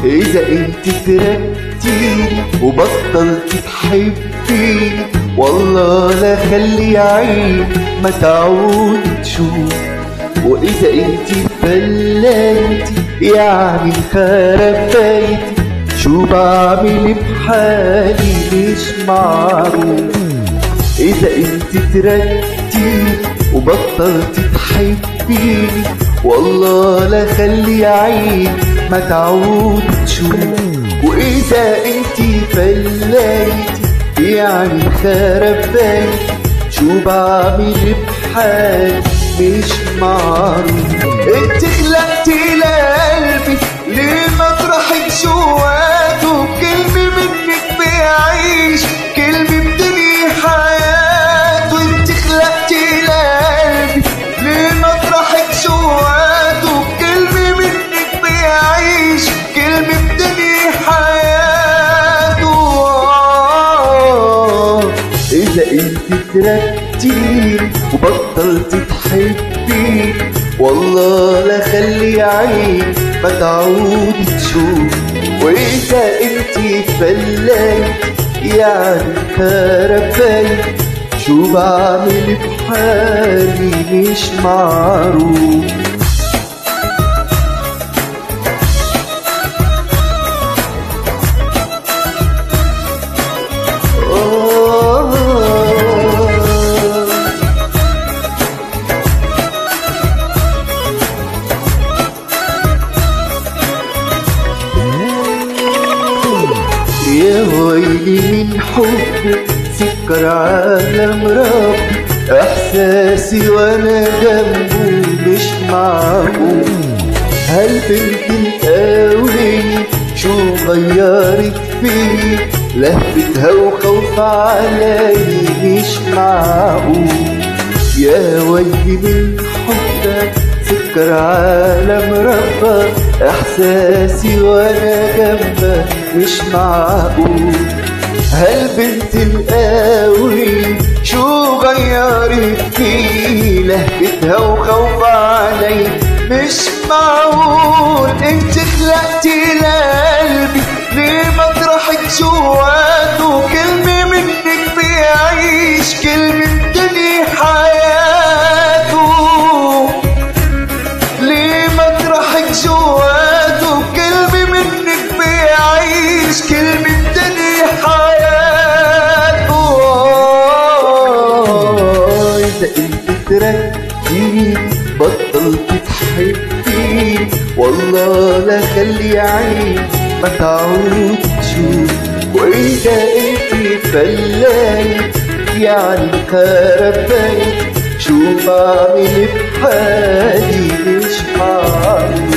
إذا انت تركتيني وبطلت تحبيني والله لا خلي عيني ما تعود تشوف. وإذا انت فليتي يعني خرب بيتي شو بعمل بحالي مش معروف. إذا انت تركتيني وبطلت تحبيني والله لا خلي عيني ما تعود تشوف. وإذا انت فليتي يعني خرب بيتي شو بعمل بحالي مش معروف. انت خلقتي لقلبي ليه مطرحك جواته كلمة منك بيعيش كلمة بدني حياته. انت خلقتي لقلبي ليه مطرحك جواته كلمة منك بيعيش كلمة بدني حياته. إذا انت تركتيني وبطلت تحبيني والله لا خلي عيني ما تعود تشوف. وإذا انت فليت يعني خرب بيتي شو بعمل بحالي مش معروف. يا ويلي من حبك سكر عالم ربي احساسي وانا جنبه مش معقول. هالبنت القوية شو غيرت فيي لهفتها وخوف علي مش معقول. يا ويلي من حبك سكر عالم ربك احساسي وانا جنبك مش معقول. هالبنت القوي شو غيرت فيي لهفتها وخوف علي مش معقول. انت خلقتي لقلبي ليه مطرحك جواته كلمة منك بيعيش كلمة بدني حياته. ليه مطرحك جواته كلمة منك بيعيش كلمة بدني حياته. إذا انت تركتيني بطلت تحبيني والله لا خلي عيني ما تعود تشوف. وإذا انت فليت يعني خرب بيتي شو بعمل بحالي مش معروف.